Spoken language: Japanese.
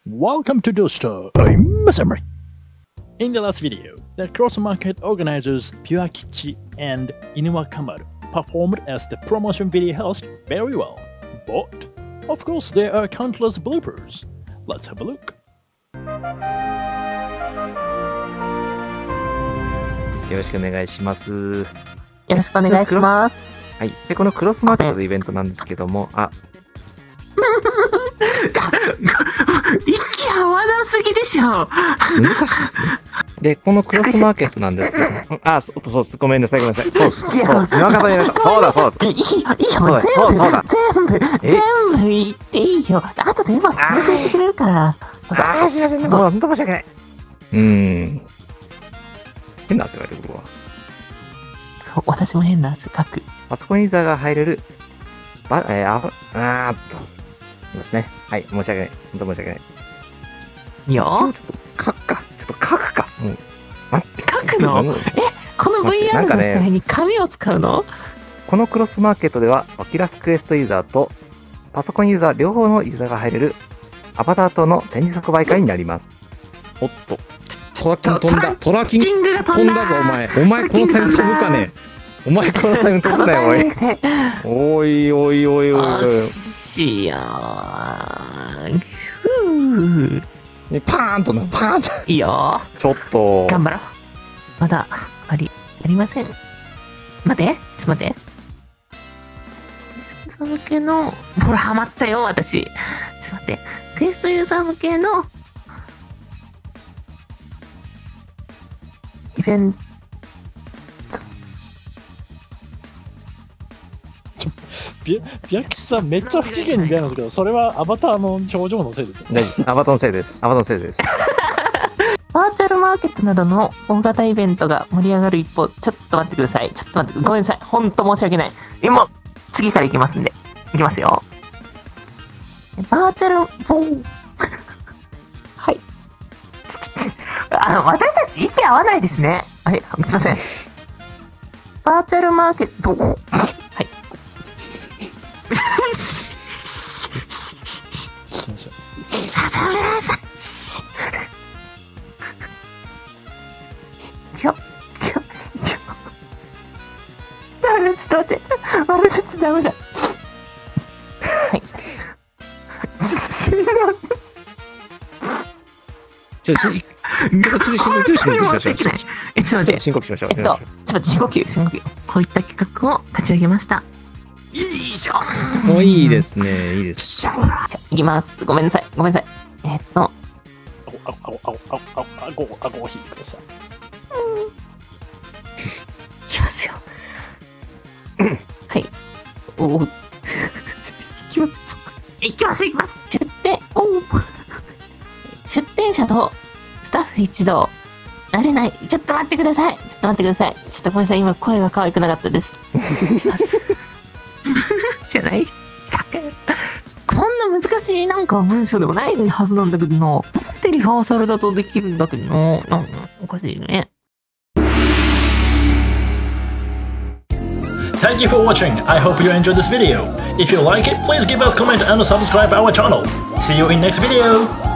Welcome to Dosta. I'm Masamri. In the last video, the cross-market organizers Pure-Kichi and Inuwa Kamaru performed as the promotion video host very well. But, of course, there are countless bloopers. Let's have a look. よろしくお願いします。 よろしくお願いします。 はい。で、このクロスマーケットのイベントなんですけども、 息合わなすぎでしょ。 難しいですね。で、このクロスマーケットなんですけども、そう、ごめんなさい、ごめんなさい。そう、今方にやった。そうだ、そうだ。 いいよ、全部言っていいよ。あとでうまく編集してくれるから。 すいませんね。もう本当申し訳ない。変な汗が出てくるわ。 そう、私も変な汗かく。 パソコンユーザーが入れる、ですね。はい、申し訳ない。本当申し訳ない。 いいよ。 ちょっと書くか。待って。 書くの？この VR の時代に紙を使うの？ このクロスマーケットでは、オキュラスクエストユーザーとパソコンユーザー両方のユーザーが入れるアバターとの展示即売会になります。おっと。トラキン飛んだ。トラキン飛んだぞ、お前。お前このタイム飛ぶかね。お前このタイム飛ぶなよ、おい。おい。 しやー。 パーンと。 いいよ。 ちょっと。 頑張ろう。まだ、やりません。待って。ユーザー向けの、ほら、ハマったよ、私。ちょっと待って。クエストユーザー向けの、イベント。 ピアキさんめっちゃ不機嫌に見えるんですけど、それはアバターの表情のせいですよね。 アバターのせいです。 バーチャルマーケットなどの大型イベントが盛り上がる一方、ちょっと待ってください。ごめんなさい。ほんと申し訳ない。今、次から行きますんで。いきますよ。バーチャル、はい。私たち息合わないですね。すいません。バーチャルマーケット、はい。 すいません。 ちょっと待って。ちょっとダメだ。はい。 ちょっと深呼吸しましょう。 ちょっと深呼吸。こういった企画を立ち上げました。いいじゃん。 もういいですね。いいです。 じゃあ、いきます。ごめんなさい。 顎を引いてください。 いきますよ。はい。いきます。出店者とスタッフ一同。慣れない。ちょっと待ってください。ごめんなさい。今声が可愛くなかったです。じゃない？こんな難しい文章でもないはずなんだけどな。なんでリハーサルだとできるんだけどな。おかしいね。 Thank you for watching. I hope you enjoyed this video. If you like it, please give us a comment and subscribe our channel. See you in next video.